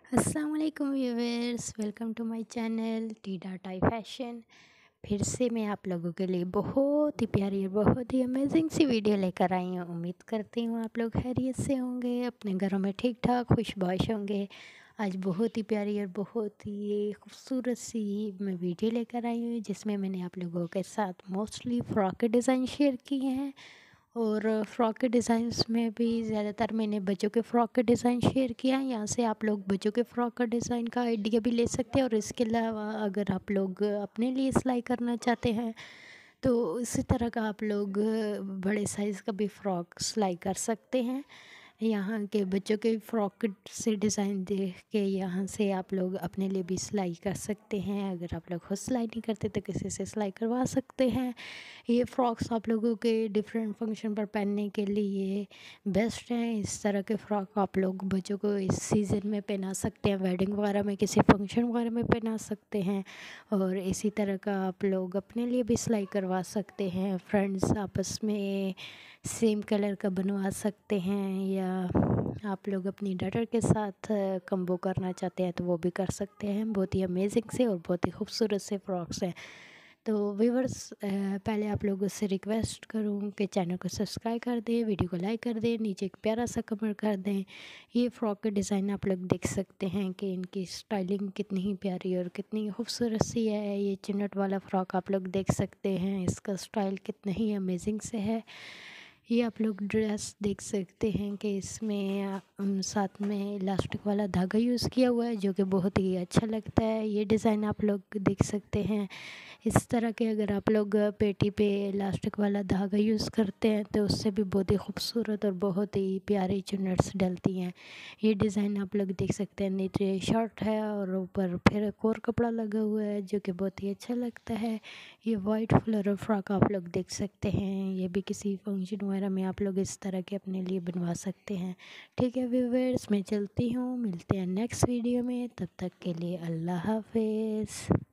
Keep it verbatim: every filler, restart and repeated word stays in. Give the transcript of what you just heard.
अस्सलाम वालेकुम viewers, welcome to my channel T data fashion. फिर से मैं आप लोगों के लिए बहुत ही प्यारी और बहुत ही अमेजिंग सी वीडियो लेकर आई हूँ। उम्मीद करती हूँ आप लोग खैरियत से होंगे, अपने घरों में ठीक ठाक खुशबाश होंगे। आज बहुत ही प्यारी और बहुत ही खूबसूरत सी मैं वीडियो लेकर आई हूँ, जिसमें मैंने आप लोगों के साथ मोस्टली फ्रॉक के डिज़ाइन शेयर किए हैं। और फ्रॉक के डिज़ाइंस में भी ज़्यादातर मैंने बच्चों के फ़्रॉक के डिज़ाइन शेयर किया है। यहाँ से आप लोग बच्चों के फ़्रॉक का डिज़ाइन का आइडिया भी ले सकते हैं, और इसके अलावा अगर आप लोग अपने लिए सिलाई करना चाहते हैं तो इसी तरह का आप लोग बड़े साइज़ का भी फ़्रॉक सिलाई कर सकते हैं। यहाँ के बच्चों के फ़्रॉक से डिज़ाइन देख के यहाँ से आप लोग अपने लिए भी सिलाई कर सकते हैं। अगर आप लोग खुद सिलाई नहीं करते तो किसी से सिलाई करवा सकते हैं। ये फ़्रॉक्स आप लोगों के डिफरेंट फंक्शन पर पहनने के लिए बेस्ट हैं। इस तरह के फ़्रॉक आप लोग बच्चों को इस सीज़न में पहना सकते हैं, वेडिंग वगैरह में, किसी फंक्शन वगैरह में पहना सकते हैं। और इसी तरह का आप लोग अपने लिए भी सिलाई करवा सकते हैं। फ्रेंड्स आपस में सेम कलर का बनवा सकते हैं, या आप लोग अपनी डॉटर के साथ कम्बो करना चाहते हैं तो वो भी कर सकते हैं। बहुत ही अमेजिंग से और बहुत ही खूबसूरत से फ़्रॉक्स हैं। तो व्यूवर्स, पहले आप लोगों से रिक्वेस्ट करूँ कि चैनल को सब्सक्राइब कर दें, वीडियो को लाइक कर दें, नीचे एक प्यारा सा कमेंट कर दें। ये फ़्रॉक के डिज़ाइन आप लोग देख सकते हैं कि इनकी स्टाइलिंग कितनी ही प्यारी और कितनी खूबसूरत सी है। ये चुन्नट वाला फ़्रॉक आप लोग देख सकते हैं, इसका स्टाइल कितना ही अमेजिंग से है। ये आप लोग ड्रेस देख सकते हैं कि इसमें अम, साथ में इलास्टिक वाला धागा यूज़ किया हुआ है, जो कि बहुत ही अच्छा लगता है। ये डिज़ाइन आप लोग देख सकते हैं। इस तरह के अगर आप लोग पेटी पे इलास्टिक वाला धागा यूज़ करते हैं तो उससे भी बहुत ही खूबसूरत और बहुत ही प्यारी चुन्नट्स डलती हैं। ये डिज़ाइन आप लोग देख सकते हैं, नीचे शर्ट है और ऊपर फिर एक और कपड़ा लगा हुआ है जो कि बहुत ही अच्छा लगता है। ये वाइट फ्लोरल फ्रॉक आप लोग देख सकते हैं, ये भी किसी फंक्शन वगैरह में आप लोग इस तरह के अपने लिए बनवा सकते हैं। ठीक है व्यूअर्स, मैं चलती हूँ, मिलते हैं नेक्स्ट वीडियो में। तब तक के लिए अल्लाह हाफिज़।